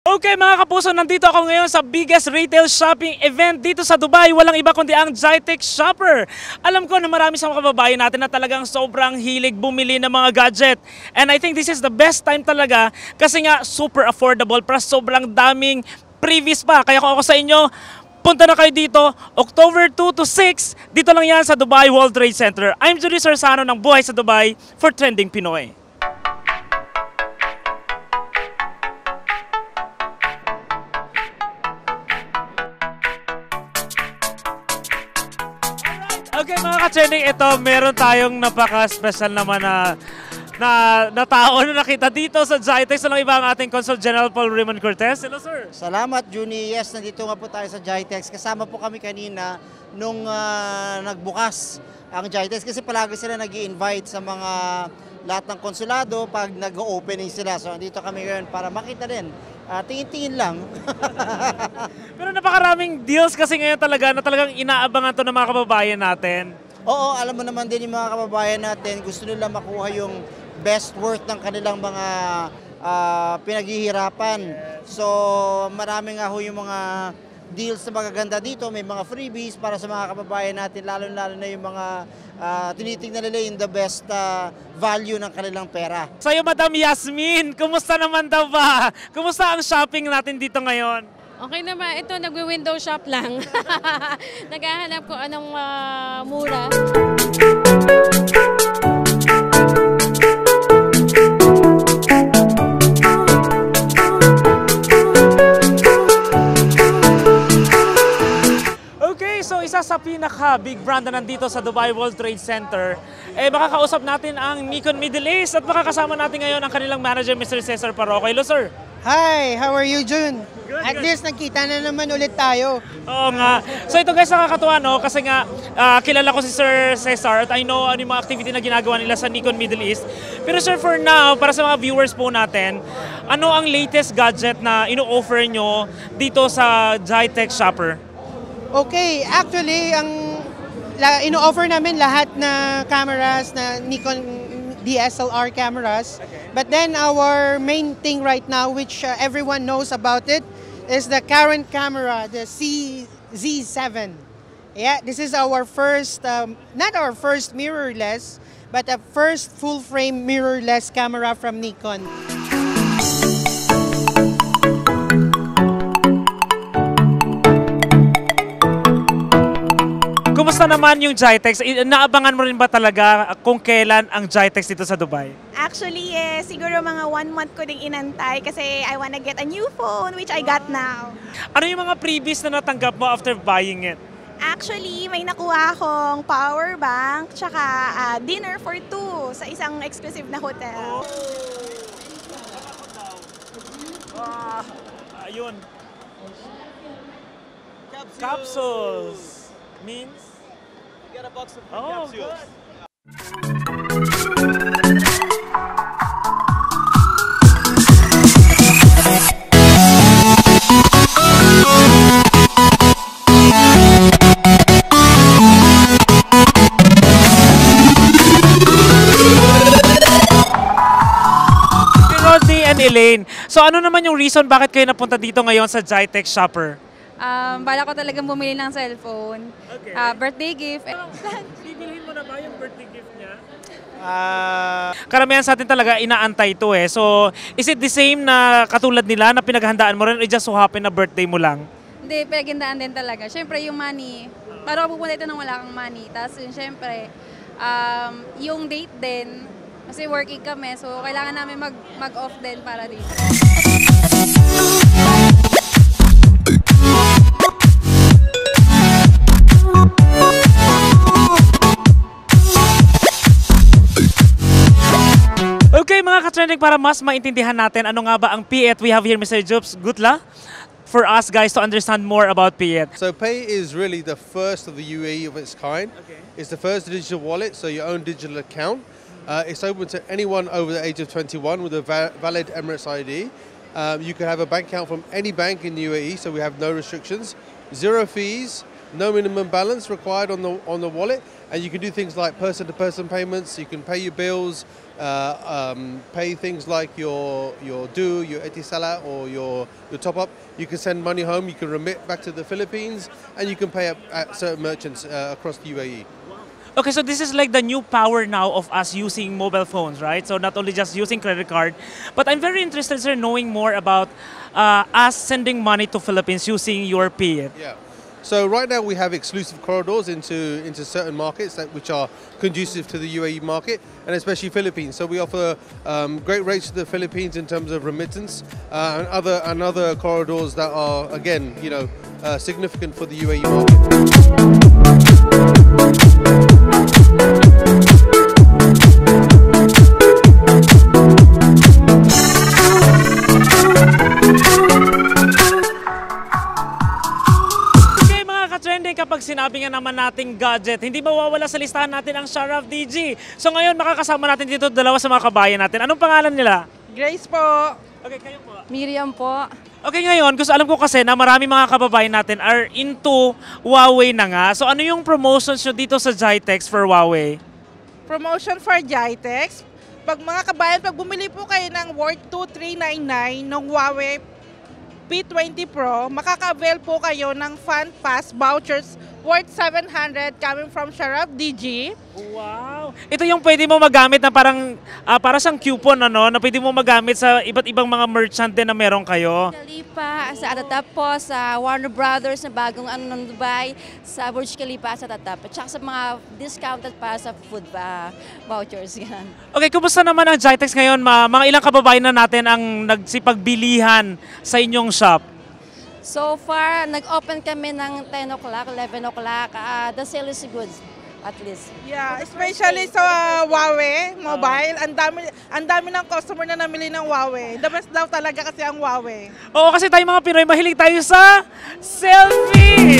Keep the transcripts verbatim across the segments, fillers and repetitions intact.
Okay mga kapuso, nandito ako ngayon sa biggest retail shopping event dito sa Dubai. Walang iba kundi ang Gitex Shopper. Alam ko na marami sa mga kababayan natin na talagang sobrang hilig bumili ng mga gadget. And I think this is the best time talaga kasi nga super affordable plus sobrang daming previous pa. Kaya kung ako sa inyo, punta na kayo dito, October two to six, dito lang yan sa Dubai World Trade Center. I'm Judy Sorsano ng Buhay sa Dubai for Trending Pinoy. Okay mga ka-trending, ito meron tayong napaka-special naman na, na, na tao na nakita dito sa Gitex. Walang iba ang ating Consul General Paul Raymond Cortez. Hello sir. Salamat Juni. Yes, nandito nga po tayo sa Gitex. Kasama po kami kanina nung uh, nagbukas ang Gitex kasi palagi sila nag-i-invite sa mga lahat ng konsulado pag nag-opening sila. So nandito kami ngayon para makita din. Uh, tingin-tingin lang. Pero napakaraming deals kasi ngayon talaga na talagang inaabangan to ng mga kababayan natin. Oo, alam mo naman din yung mga kababayan natin, gusto nila makuha yung best worth ng kanilang mga uh, pinaghihirapan. So marami nga ho yung mga deals na magaganda dito, may mga freebies para sa mga kababayan natin, lalo-lalo na yung mga uh, tinitingnan nila yung the best uh, value ng kanilang pera. Sa'yo, Madam Yasmin, kumusta naman daw ba? Kumusta ang shopping natin dito ngayon? Okay naman, ito nagwi-window shop lang. Naghahanap ko anong uh, mura. Isa sa pinaka-big brand na nandito sa Dubai World Trade Center, eh makakausap natin ang Nikon Middle East at makakasama natin ngayon ang kanilang manager, Mister Cesar Parroco. Hello, sir. Hi, how are you, Jun? Good, At good. least nakita na naman ulit tayo. Oo nga. So ito guys, nakakatuwa no kasi nga uh, kilala ko si Sir Cesar at I know ano yung mga activity na ginagawa nila sa Nikon Middle East. Pero sir, for now, para sa mga viewers po natin, ano ang latest gadget na ino-offer nyo dito sa Gitex Shopper? Okay, actually, ang ino-offer namin lahat na cameras, na Nikon D S L R cameras. Okay. But then our main thing right now, which uh, everyone knows about it, is the current camera, the C Z seven. Yeah, this is our first, um, not our first mirrorless, but a first full-frame mirrorless camera from Nikon. Kumusta naman yung Gitex? Naabangan mo rin ba talaga kung kailan ang Gitex dito sa Dubai? Actually, eh, siguro mga one month ko ding inantay kasi I wanna get a new phone, which I got now. Ano yung mga freebies na natanggap mo after buying it? Actually, may nakuha akong power bank tsaka uh, dinner for two sa isang exclusive na hotel. Oh. Ah, ayun. Capsules. Capsules. Means? You get a box of oh, capsules. Good. Rodney and Elaine, so ano naman yung reason bakit kayo napunta dito ngayon sa Gitex Shopper? Um, bala ko talagang bumili ng cellphone. Okay. Uh, birthday gift. Bibilhin mo na ba yung birthday gift niya? Uh, karamihan sa atin talaga inaantay ito eh. So, is it the same na katulad nila na pinaghandaan mo rin o just so happen na birthday mo lang? Hindi, pinaghandaan din talaga. Siyempre yung money. Para ako pupunta ito nang wala kang money. Tapos yun, siyempre, um, yung date din. Kasi working kami, so kailangan namin mag, mag-off din para dito. Okay mga ka-trending, para mas maintindihan natin ano nga ba ang P E T, we have here Mister Jobs Gutla for us guys to understand more about P E T. So Pay is really the first of the U A E of its kind. Okay. It's the first digital wallet, so your own digital account. Uh, it's open to anyone over the age of twenty-one with a va valid Emirates I D. Um, you can have a bank account from any bank in the U A E, so we have no restrictions, zero fees, no minimum balance required on the on the wallet, and you can do things like person-to-person payments. You can pay your bills, uh, um, pay things like your your due, your etisala, or your your top-up. You can send money home. You can remit back to the Philippines, and you can pay at, at certain merchants uh, across the U A E. Okay, so this is like the new power now of us using mobile phones, right? So not only just using credit card, but I'm very interested, sir, knowing more about uh, us sending money to Philippines using your P I P. Yeah. So right now we have exclusive corridors into into certain markets that which are conducive to the U A E market, and especially Philippines. So we offer um, great rates to the Philippines in terms of remittance uh, and other and other corridors that are again, you know, uh, significant for the U A E market. Kapag sinabi nga naman nating gadget, hindi mawawala sa listahan natin ang Sharaf D G. So ngayon makakasama natin dito dalawa sa mga kabayan natin. Anong pangalan nila? Grace po. Okay, kayo po. Miriam po. Okay, ngayon, gusto alam ko kasi na marami mga kababayan natin are into Huawei na nga. So ano yung promotions nyo dito sa Gitex for Huawei? Promotion for Gitex. Pag mga kabayan, pag bumili po kayo ng worth two thousand three hundred ninety-nine ng Huawei P twenty Pro, makaka-avail po kayo ng Fun Pass vouchers worth seven hundred coming from Sharaf D G. Wow! Ito yung pwede mo magamit na parang uh, para siyang coupon, ano, na pwede mo magamit sa iba't ibang mga merchant din na meron kayo. Khalifa, sa Atatap po, sa Warner Brothers na bagong ano ng Dubai, sa Burj Khalifa sa Atatap, at saka sa mga discounted para sa food uh, vouchers. Yan. Okay, kumusta naman ang Gitex ngayon? Ma mga ilang kababayan na natin ang nagsipagbilihan sa inyong shop? So far, nag-open kami ng ten o'clock, eleven o'clock. Uh, the sale is good, at least. Yeah, especially sa uh, Huawei mobile. Ang dami, ang dami ng customer na namili ng Huawei. The best daw talaga kasi ang Huawei. Oo, kasi tayo mga Pinoy, mahilig tayo sa selfie!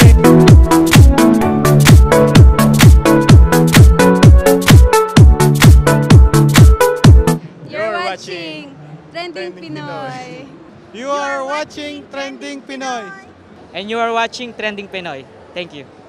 You're watching Trending Pinoy. You are watching Trending Pinoy. And you are watching Trending Pinoy. Thank you.